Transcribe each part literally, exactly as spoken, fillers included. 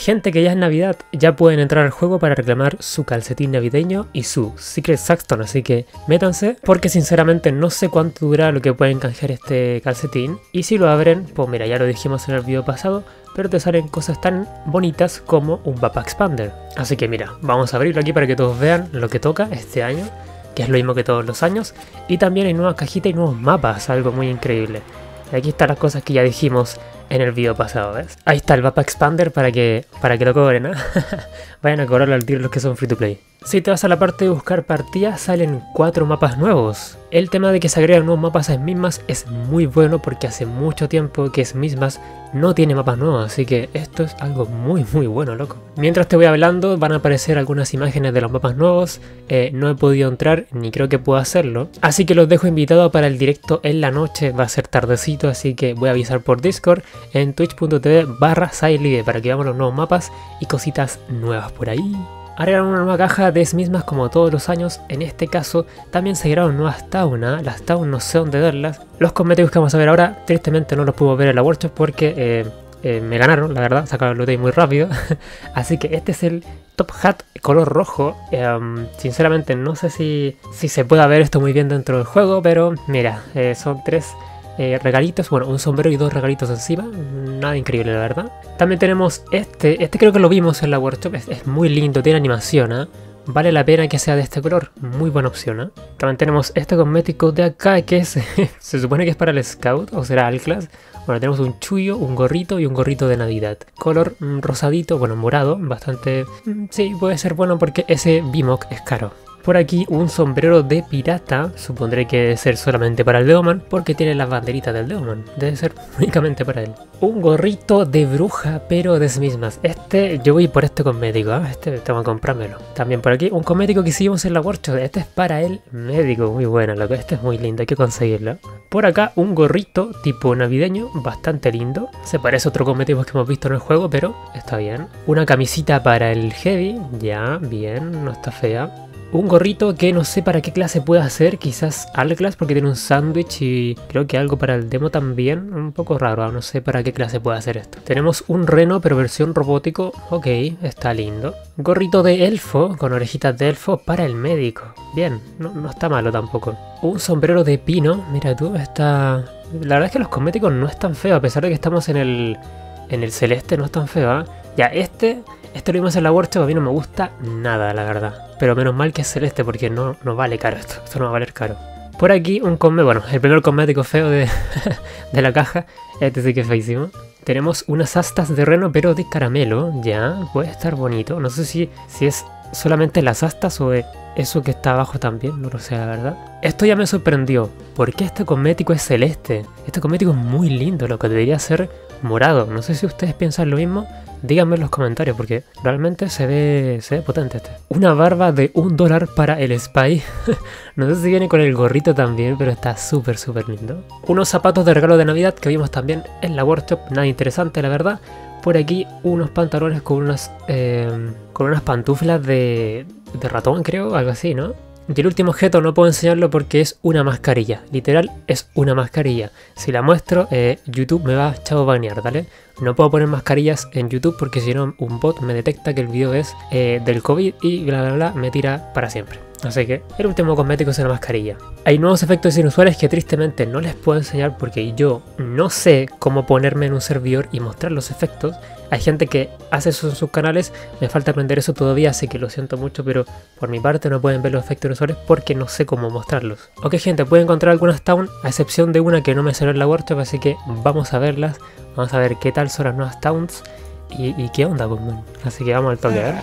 Gente que ya es Navidad, ya pueden entrar al juego para reclamar su calcetín navideño y su Secret Saxton, así que métanse, porque sinceramente no sé cuánto dura lo que pueden canjear este calcetín, y si lo abren, pues mira, ya lo dijimos en el video pasado, pero te salen cosas tan bonitas como un Mapa Expander. Así que mira, vamos a abrirlo aquí para que todos vean lo que toca este año, que es lo mismo que todos los años, y también hay nuevas cajitas y nuevos mapas, algo muy increíble. Aquí están las cosas que ya dijimos en el video pasado, ¿ves? Ahí está el Mapa Expander para que, para que lo cobren, ¿eh? Vayan a cobrarlo al tiro los que son free to play. Si te vas a la parte de buscar partidas, salen cuatro mapas nuevos. El tema de que se agregan nuevos mapas a Smithmas es muy bueno porque hace mucho tiempo que Smithmas no tiene mapas nuevos, así que esto es algo muy muy bueno, loco. Mientras te voy hablando van a aparecer algunas imágenes de los mapas nuevos. Eh, no he podido entrar ni creo que pueda hacerlo, así que los dejo invitados para el directo en la noche. Va a ser tardecito, así que voy a avisar por Discord en twitch punto tv barra SciLive para que veamos los nuevos mapas y cositas nuevas por ahí. Agregaron una nueva caja de Smithmas como todos los años. En este caso también se agregaron nuevas Town, ¿eh? Las Town no sé dónde verlas. Los cosméticos que vamos a ver ahora tristemente no los pude ver en la workshop porque eh, eh, me ganaron, la verdad, sacaron el loot muy rápido. Así que este es el Top Hat color rojo. Um, sinceramente no sé si, si se puede ver esto muy bien dentro del juego, pero mira, eh, son tres Eh, regalitos, bueno, un sombrero y dos regalitos encima, nada increíble la verdad. También tenemos este, este creo que lo vimos en la workshop, es, es muy lindo, tiene animación, ¿eh? Vale la pena que sea de este color, muy buena opción, ¿eh? También tenemos este cosmético de acá que es, se supone que es para el Scout, o será el Class. Bueno, tenemos un chullo, un gorrito y un gorrito de Navidad. Color mm, rosadito, bueno, morado, bastante, mm, sí, puede ser bueno porque ese B M O C es caro. Por aquí un sombrero de pirata, supondré que debe ser solamente para el Deoman, porque tiene las banderitas del Deoman, debe ser únicamente para él. Un gorrito de bruja, pero de Smithmas. Este, yo voy por este cosmético, ¿eh? Este tengo que comprármelo. También por aquí un cosmético que hicimos en la workshop, este es para el médico, muy bueno, loco. Este es muy lindo, hay que conseguirlo. Por acá un gorrito tipo navideño, bastante lindo. Se parece a otro cosmético que hemos visto en el juego, pero está bien. Una camisita para el heavy, ya, bien, no está fea. Un gorrito que no sé para qué clase puede hacer, quizás al class porque tiene un sándwich y creo que algo para el demo también, un poco raro, no sé para qué clase puede hacer esto. Tenemos un reno pero versión robótico, ok, está lindo. Gorrito de elfo con orejitas de elfo para el médico, bien, no, no está malo tampoco. Un sombrero de pino, mira tú, está... La verdad es que los cosméticos no es tan feo, a pesar de que estamos en el, en el celeste, no es tan feo, ¿eh? Ya, este... Este lo vimos en la workshop, a mí no me gusta nada, la verdad. Pero menos mal que es celeste porque no, no vale caro esto. Esto no va a valer caro. Por aquí un cosmético, bueno, el primer cosmético feo de, de la caja. Este sí que es feísimo. Tenemos unas astas de reno pero de caramelo. Ya, puede estar bonito. No sé si, si es solamente las astas o eso que está abajo también. No lo sé, la verdad. Esto ya me sorprendió. ¿Por qué este cosmético es celeste? Este cosmético es muy lindo, lo que debería ser morado. No sé si ustedes piensan lo mismo. Díganme en los comentarios porque realmente se ve, se ve potente este. Una barba de un dólar para el Spy. No sé si viene con el gorrito también, pero está súper súper lindo. Unos zapatos de regalo de Navidad que vimos también en la workshop. Nada interesante la verdad. Por aquí unos pantalones con unas, eh, con unas pantuflas de, de ratón creo, algo así, ¿no? Y el último objeto no puedo enseñarlo porque es una mascarilla. Literal es una mascarilla. Si la muestro, eh, YouTube me va a chavo banear, ¿vale? No puedo poner mascarillas en YouTube porque si no un bot me detecta que el video es eh, del COVID y bla bla bla me tira para siempre. Así que el último cosmético es una mascarilla. Hay nuevos efectos inusuales que tristemente no les puedo enseñar porque yo no sé cómo ponerme en un servidor y mostrar los efectos. Hay gente que hace eso en sus canales, me falta aprender eso todavía, así que lo siento mucho, pero por mi parte no pueden ver los efectos inusuales porque no sé cómo mostrarlos. Ok gente, pueden encontrar algunas Town, a excepción de una que no me salió en la workshop, así que vamos a verlas. Vamos a ver qué tal son las nuevas Towns y, y qué onda, pues, man. Así que vamos al toque, a ver.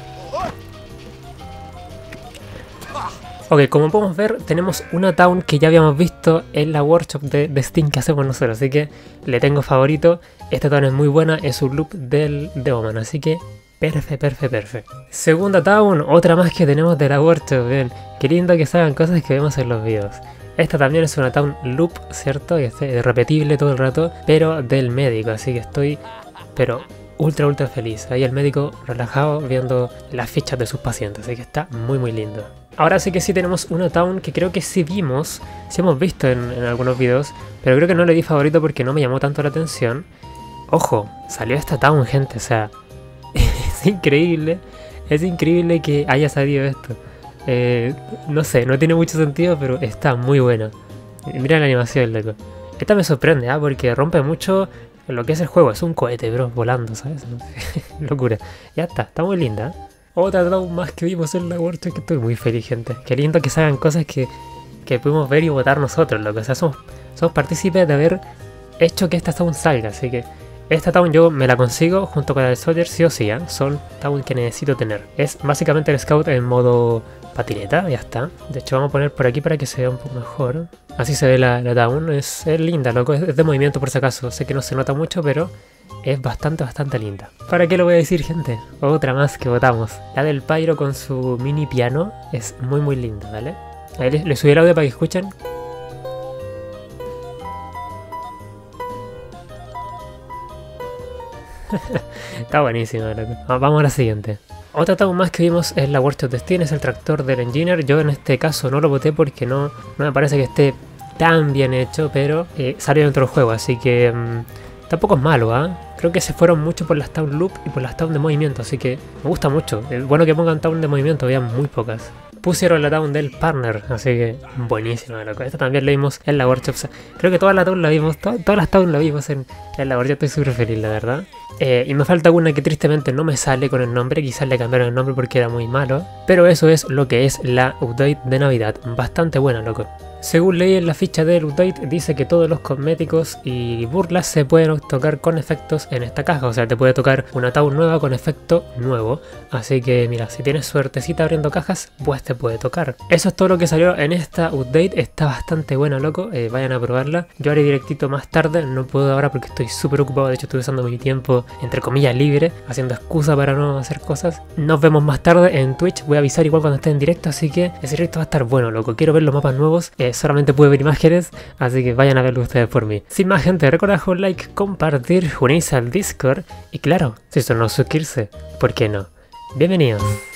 Ok, como podemos ver, tenemos una Town que ya habíamos visto en la workshop de, de Steam que hacemos nosotros, así que le tengo favorito. Esta Town es muy buena, es un loop del Deoman, así que perfe, perfe, perfe. Segunda Town, otra más que tenemos de la workshop, bien. Qué lindo que salgan cosas que vemos en los videos. Esta también es una Town loop, ¿cierto? Que es repetible todo el rato, pero del médico, así que estoy, pero ultra, ultra feliz. Ahí el médico relajado viendo las fichas de sus pacientes, así que está muy, muy lindo. Ahora sí que sí tenemos una Town que creo que sí vimos, sí hemos visto en, en algunos videos, pero creo que no le di favorito porque no me llamó tanto la atención. Ojo, salió esta Town, gente, o sea, es increíble, es increíble que haya salido esto. Eh, no sé, no tiene mucho sentido, pero está muy buena. Mira la animación, loco. Esta me sorprende, ¿ah? Porque rompe mucho lo que es el juego. Es un cohete, bro, volando, ¿sabes? No sé. Locura. Ya está, está muy linda. ¿eh? Otra Dawn más que vimos en la workshop, que estoy muy feliz, gente. Qué lindo que se hagan cosas que, que pudimos ver y votar nosotros, loco. O sea, somos, somos partícipes de haber hecho que esta Dawn salga, así que esta Dawn yo me la consigo junto con la de Soldier sí o sí, ¿eh? Son Dawn que necesito tener. Es básicamente el Scout en modo patineta, ya está. De hecho vamos a poner por aquí para que se vea un poco mejor. Así se ve la, la Dawn, es, es linda, loco, es de movimiento por si acaso. Sé que no se nota mucho, pero es bastante, bastante linda. ¿Para qué lo voy a decir, gente? Otra más que votamos. La del Pyro con su mini piano es muy muy linda, ¿vale? Ahí le, le subí el audio para que escuchen. Está buenísima, loco. Vamos a la siguiente. Otra tabla más que vimos es la Workshop de Steam, es el tractor del Engineer. Yo en este caso no lo voté porque no, no me parece que esté tan bien hecho, pero eh, salió dentro del juego, así que mmm, tampoco es malo, ¿ah? ¿eh? Creo que se fueron mucho por las Town Loop y por las Town de movimiento, así que me gusta mucho. Es bueno que pongan Town de movimiento, vean muy pocas. Pusieron la Town del Partner, así que buenísima, loco. Esta también la vimos en la Workshop. Creo que todas las Town la vimos, to todas las Town la vimos en, en la Workshop. Estoy súper feliz, la verdad. Eh, y me falta una que tristemente no me sale con el nombre. Quizás le cambiaron el nombre porque era muy malo. Pero eso es lo que es la update de Navidad. Bastante buena, loco. Según leí en la ficha del update, dice que todos los cosméticos y burlas se pueden tocar con efectos en esta caja. O sea, te puede tocar una Town nueva con efecto nuevo. Así que mira, si tienes suertecita abriendo cajas, pues te puede tocar. Eso es todo lo que salió en esta update. Está bastante buena, loco. Eh, vayan a probarla. Yo haré directito más tarde. No puedo ahora porque estoy súper ocupado. De hecho, estoy usando mi tiempo, entre comillas, libre, haciendo excusa para no hacer cosas. Nos vemos más tarde en Twitch. Voy a avisar igual cuando esté en directo. Así que ese directo va a estar bueno, loco. Quiero ver los mapas nuevos. Eh, solamente pude ver imágenes, así que vayan a verlo ustedes por mí. Sin más, gente, recuerda dejar un like, compartir, unirse al Discord y claro, si son no suscribirse, ¿por qué no? Bienvenidos.